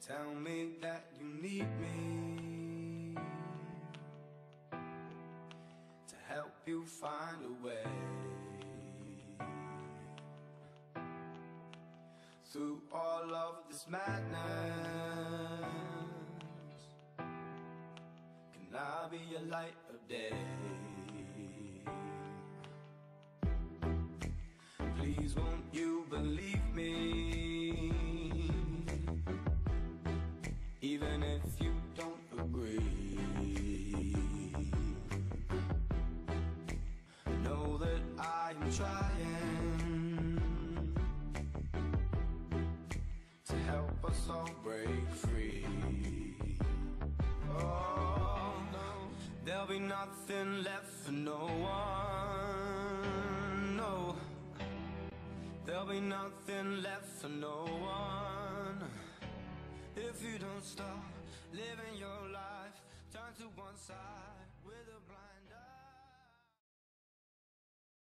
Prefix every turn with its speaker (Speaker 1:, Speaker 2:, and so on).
Speaker 1: Tell me that you need me to help you find a way through all of this madness. Can I be a light of day? Please won't you believe me, even if you don't agree? Know that I am trying to help us all break free. Oh no, there'll be nothing left for no one. No, there'll be nothing left for no one if you don't stop living your life. Turn to one side.